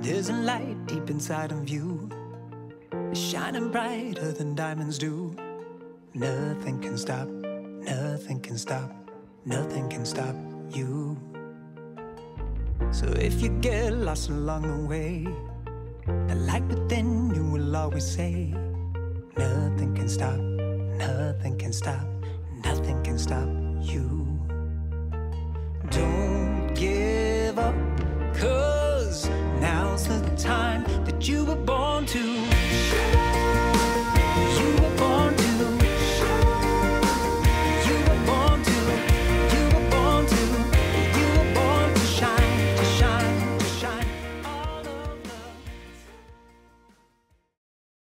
There's a light deep inside of you, shining brighter than diamonds do. Nothing can stop, nothing can stop, nothing can stop you. So if you get lost along the way, the light within you will always say, nothing can stop, nothing can stop, nothing can stop